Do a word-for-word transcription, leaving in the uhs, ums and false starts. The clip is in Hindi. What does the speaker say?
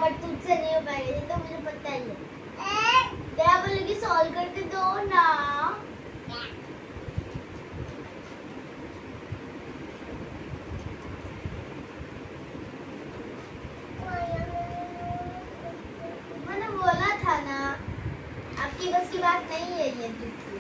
बट तुझसे नहीं हो पाएगा, ये तो मुझे पता ही है। क्या बोलोगी, सॉल्व करके दो ना। मैंने बोला था ना, आपकी बस की बात नहीं है ये।